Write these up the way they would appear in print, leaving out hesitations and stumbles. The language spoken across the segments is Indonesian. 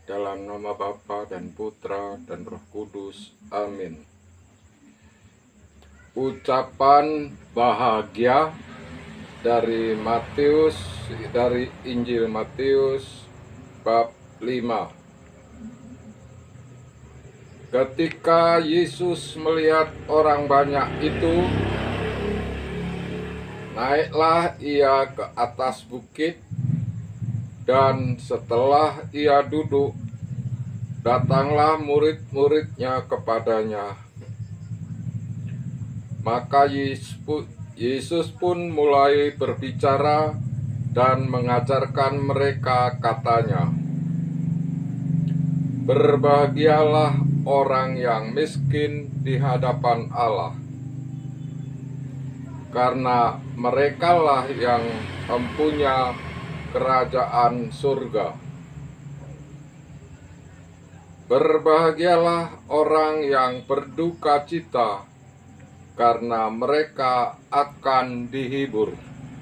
Dalam nama Bapa dan Putra dan Roh Kudus. Amin. Ucapan bahagia dari Injil Matius bab 5. Ketika Yesus melihat orang banyak itu, naiklah ia ke atas bukit, dan setelah ia duduk, datanglah murid-muridnya kepadanya. Maka Yesus pun mulai berbicara dan mengajarkan mereka, katanya, "Berbahagialah orang yang miskin di hadapan Allah, karena merekalah yang mempunyai kerajaan surga. Berbahagialah orang yang berduka cita, karena mereka akan dihibur.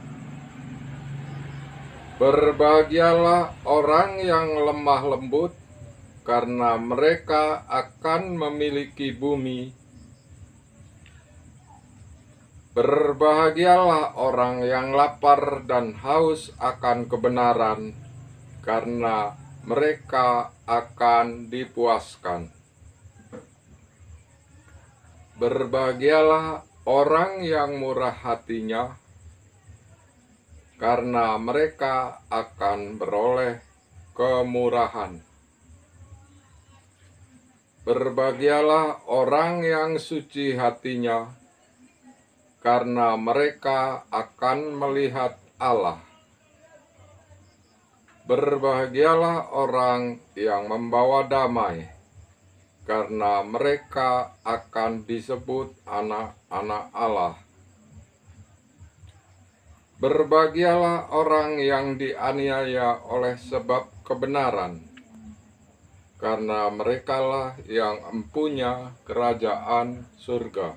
Berbahagialah orang yang lemah lembut, karena mereka akan memiliki bumi. Berbahagialah orang yang lapar dan haus akan kebenaran, karena mereka akan dipuaskan. Berbahagialah orang yang murah hatinya, karena mereka akan beroleh kemurahan. Berbahagialah orang yang suci hatinya, karena mereka akan melihat Allah. Berbahagialah orang yang membawa damai, karena mereka akan disebut anak-anak Allah. Berbahagialah orang yang dianiaya oleh sebab kebenaran, karena merekalah yang mempunyai kerajaan surga.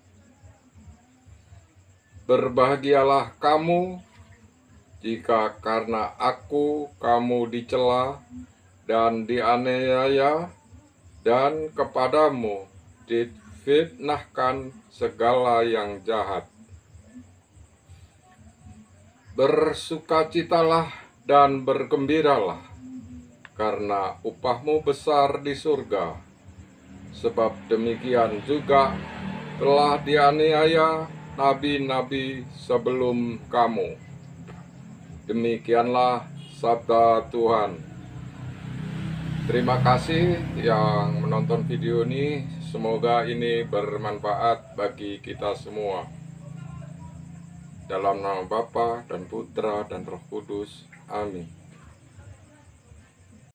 Berbahagialah kamu jika karena aku kamu dicela dan dianiaya, dan kepadamu difitnahkan segala yang jahat. Bersukacitalah dan bergembiralah, karena upahmu besar di surga, sebab demikian juga telah dianiaya nabi-nabi sebelum kamu. Demikianlah sabda Tuhan. Terima kasih yang menonton video ini. Semoga ini bermanfaat bagi kita semua. Dalam nama Bapa dan Putra dan Roh Kudus. Amin.